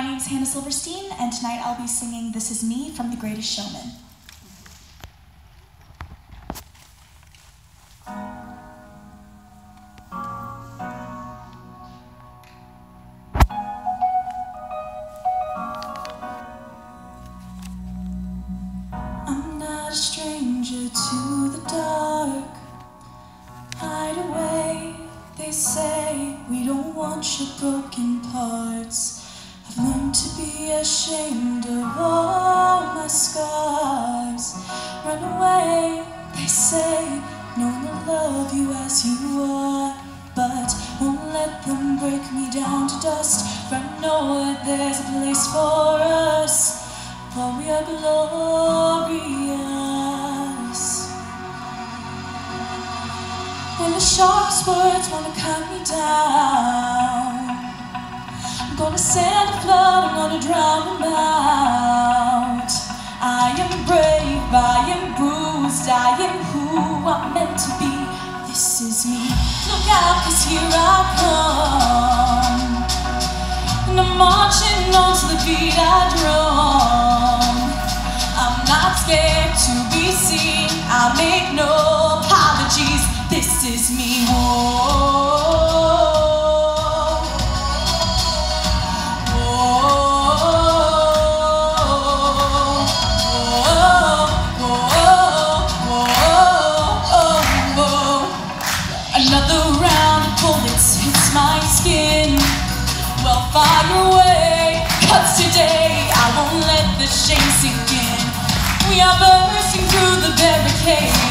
name's Hannah Silverstein, and tonight I'll be singing This Is Me from The Greatest Showman. I'm not a stranger to the dark. Hide away, they say, we don't want your broken parts. I've learned to be ashamed of all my scars. Run away, they say, no one will love you as you are, but won't let them break me down to dust. For I know that there's a place for us, for we are glorious. When the sharpest words wanna cut me down, I'm gonna send a flood, I'm gonna drown them out. I am brave, I am bruised, I am who I'm meant to be. This is me. Look out, 'cause here I come, and I'm marching on to the beat I drum. I'm not scared to be seen, I make no apologies. This is me. Whoa. Another round of bullets hits my skin. Well, fire away, 'cause today I won't let the shame sink in. We are bursting through the barricade.